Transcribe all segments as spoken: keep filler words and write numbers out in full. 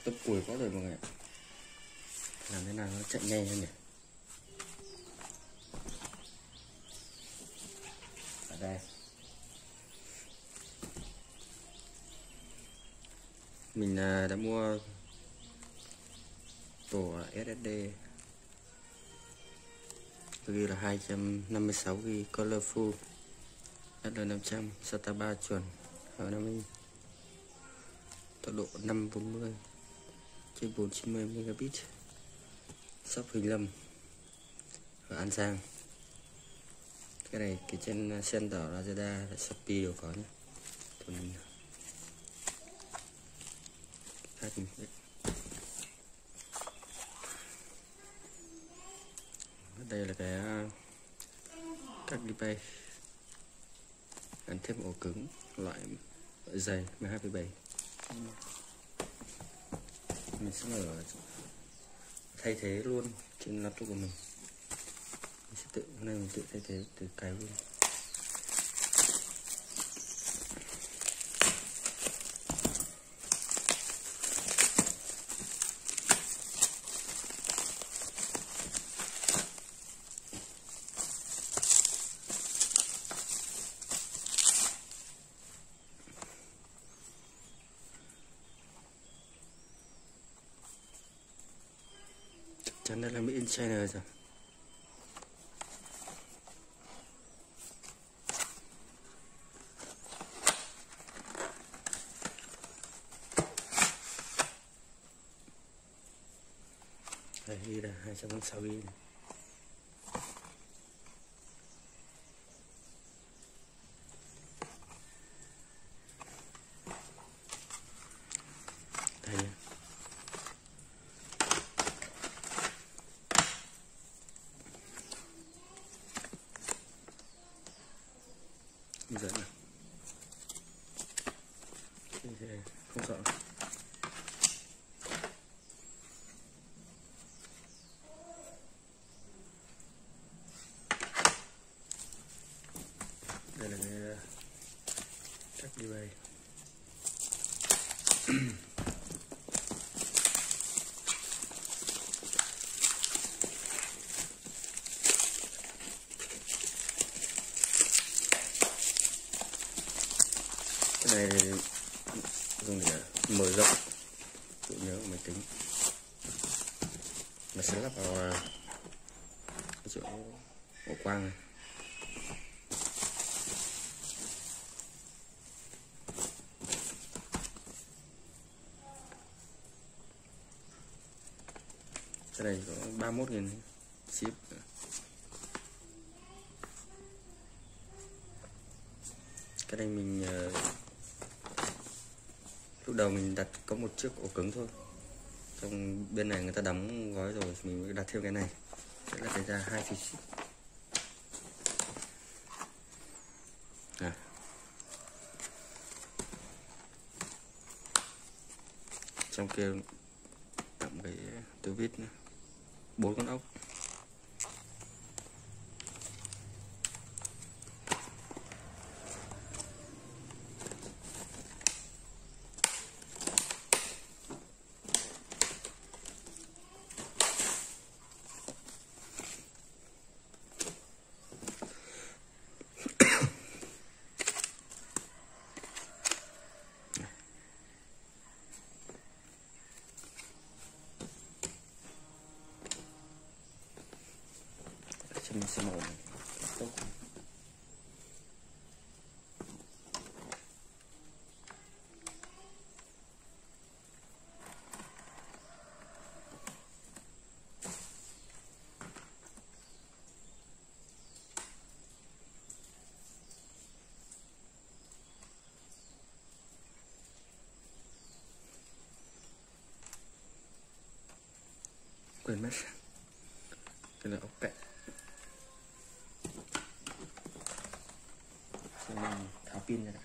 tấp củi có rồi mọi người. Làm thế nào nó chạy nhanh hơn nhỉ? Ở đây mình đã mua tổ ét ét đê ghi là hai trăm năm mươi sáu gi bi Colorful ét lờ năm trăm SATA ba chuẩn ở năm inch, tốc độ năm bốn mươi trên bốn chín mươi megabit, shop Huỳnh Lâm ở An Giang. Cái này cái trên Center Lazada, Shopee đều có nhé. Còn đây là cái các display gắn thêm ổ cứng loại dày mười hai phẩy bảy. Mình sẽ mở thay thế luôn trên laptop của mình. Mình sẽ tự hôm nay mình tự thay thế từ cái luôn. Chắn đây là Made in China rồi. Đây là hai trăm năm mươi sáu gi bi này. Đây nhé. Dẫn nào. Không sợ. Đây là cái các display. Cái này dùng để mở rộng bộ nhớ của máy tính, nó sẽ lắp vào cái chỗ ổ quang này. Cái này có ba mươi mốt nghìn ship. Cái này mình uh, lúc đầu mình đặt có một chiếc ổ cứng thôi, trong bên này người ta đóng gói rồi mình mới đặt thêm cái này, sẽ là cái ra hai chiếc ship. À. Trong kia tặng cái túi vít bốn con ốc. Mình sẽ mở tốt. Quên mất cái là ốc cạnh. Mình tháo pin ra đã.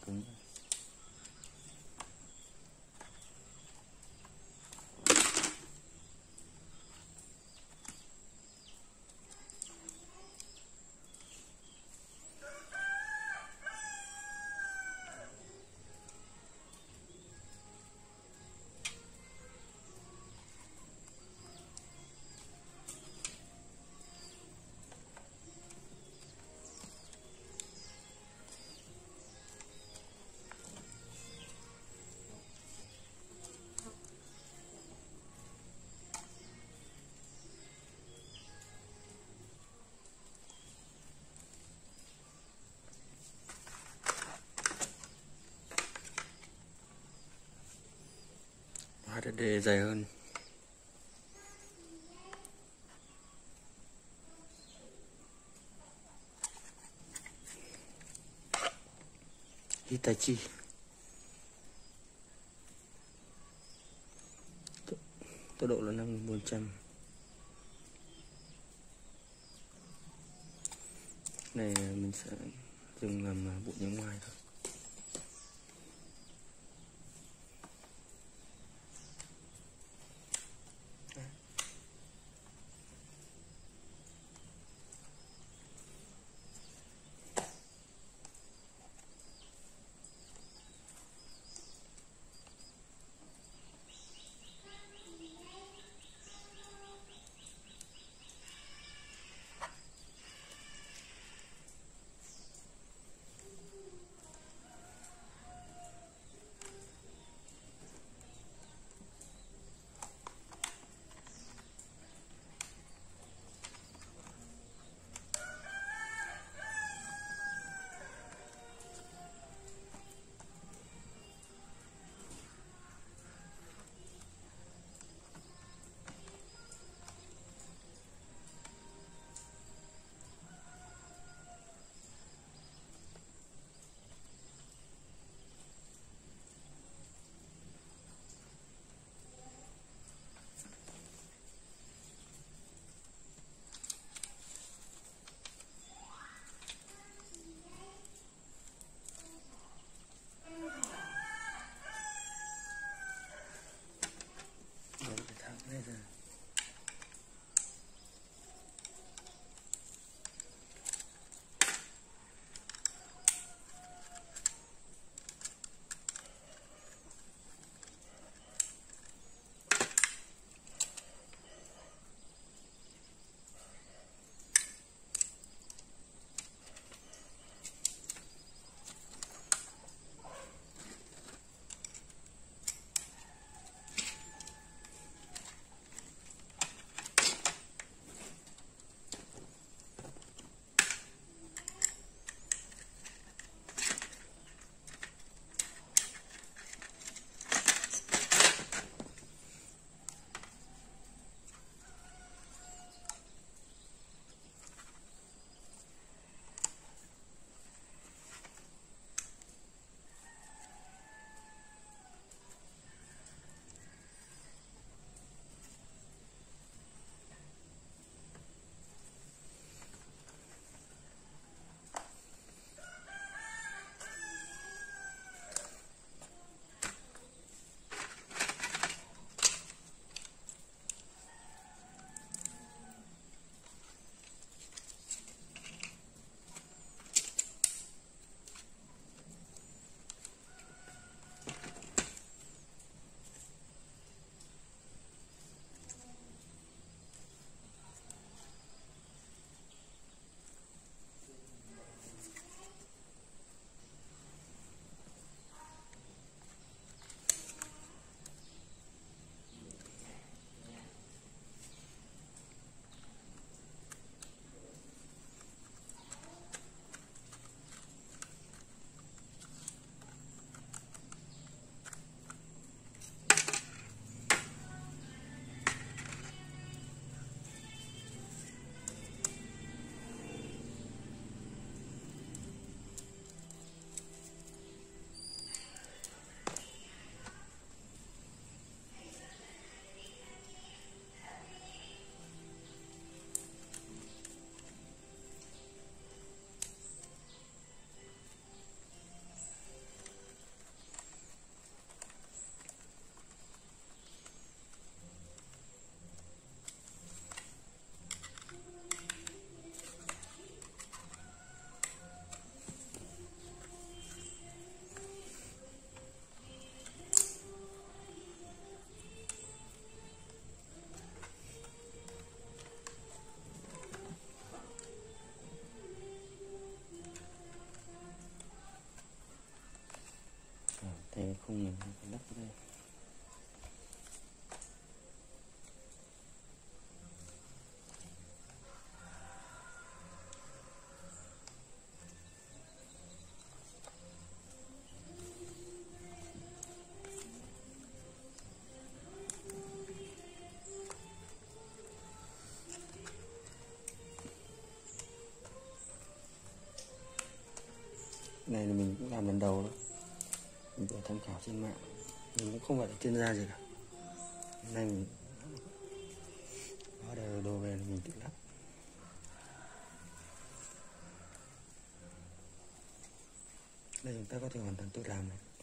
cứng. hát đê đê dày hơn. Hitachi tốc độ là năm nghìn bốn trăm. Này mình sẽ dùng làm bộ nhớ ngoài thôi. khung mình phải lắp vào đây. Này là mình cũng làm lần đầu đó, mình phải tham khảo trên mạng, mình cũng không phải là chuyên gia gì cả. Hôm nay mình có đồ đồ về là mình tự lắp. Đây chúng ta có thể hoàn toàn tự làm này.